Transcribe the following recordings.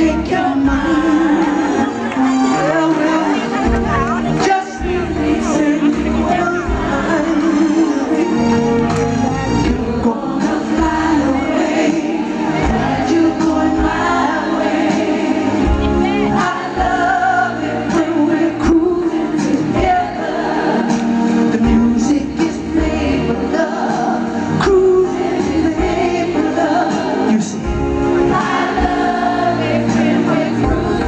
make your mind. Well, just release it. You're gonna fly away, and you're going my way. I love it when we're cruising together. The music is made for love, cruising is made for love. You see, I love it when we're cruising.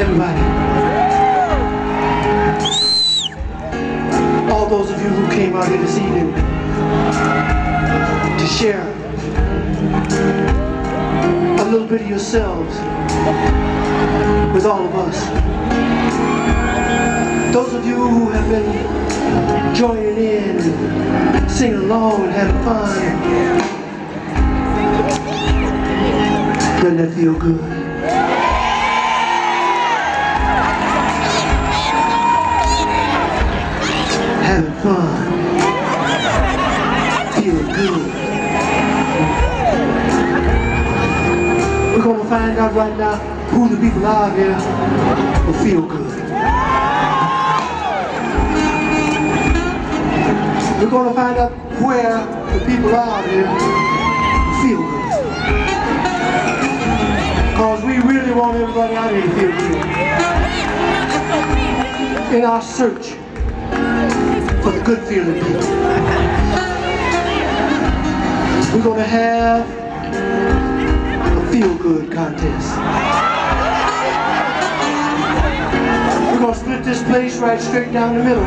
everybody. All those of you who came out here this evening to share a little bit of yourselves with all of us. Those of you who have been joining in and singing along and having fun. Doesn't that feel good? Having fun. Feel good. We're going to find out right now who the people are here who feel good. We're going to find out where the people are here who feel good. Because we really want everybody out here to feel good. In our search for the good feeling people. We're going to have a feel-good contest. We're going to split this place right straight down the middle.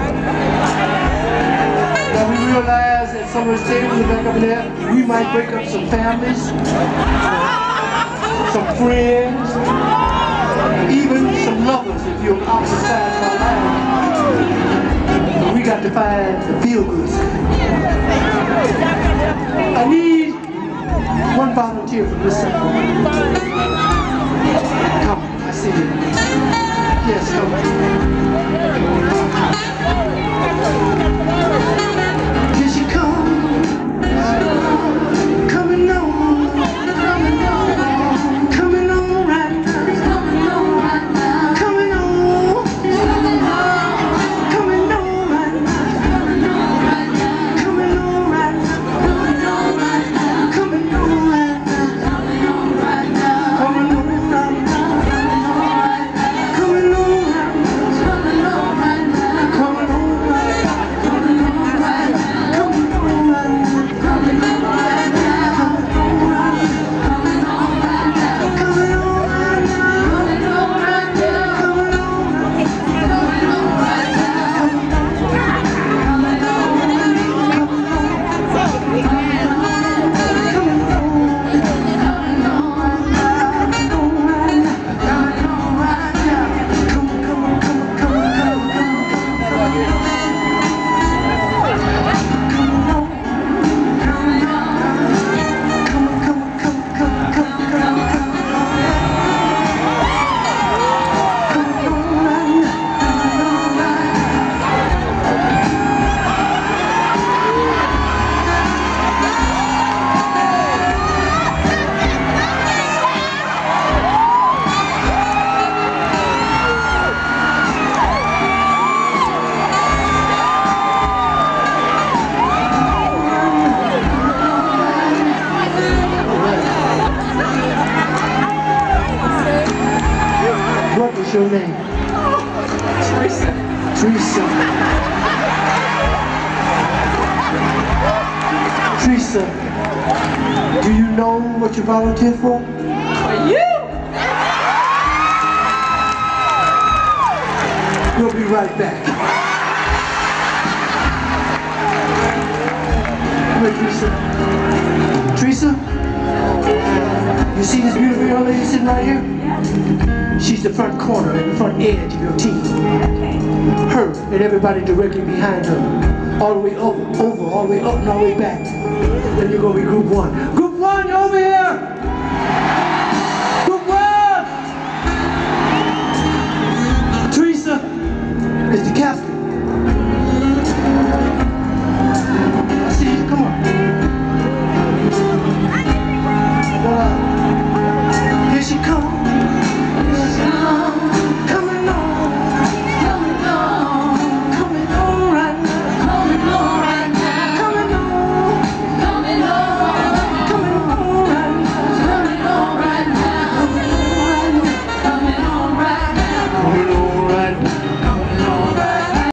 Now we realize that some of the tables back up in there, we might break up some families, some friends, even some lovers if you're on opposite sides of our life. We got to find the feel-good side. I need one volunteer from this side. Come, I see you. Yes, come. Here she comes. Coming on. Coming on right now. Coming on. Coming on right now. Coming on right now. Coming on right now. Coming on right now. Coming on right now. Coming on right now. Coming on right now. Coming on right now. Coming on right now. Coming on right now. Coming on right now. Coming on right now. Coming on right now. What was your name? Teresa. Teresa. Teresa, do you know what you volunteered for? For you! We'll be right back. Come here, Teresa. Teresa, you see this beautiful young lady sitting right here? She's the front corner and the front edge of your team. Her and everybody directly behind her. All the way over, all the way up and all the way back. Then you're going to be group one.